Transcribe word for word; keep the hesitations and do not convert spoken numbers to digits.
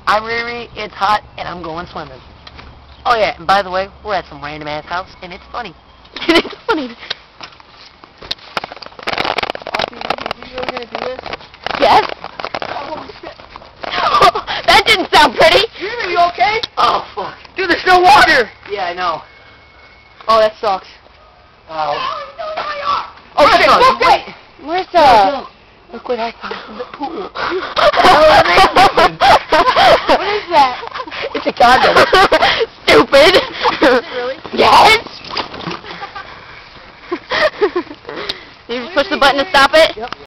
I'm Riri, it's hot, and I'm going swimming. Oh yeah, and by the way, we're at some random ass house, and it's funny. It's funny. Aussie, are you really gonna do this? Yes? Oh shit. That didn't sound pretty. Riri, are you okay? Oh fuck. Dude, there's no water! Yeah, I know. Oh, that sucks. Oh. Oh shit, look, wait. Where's the... Look what I found. The pool. What is that? It's a condom. Stupid. Is it really? Yes. You just push the button to stop it? Yep.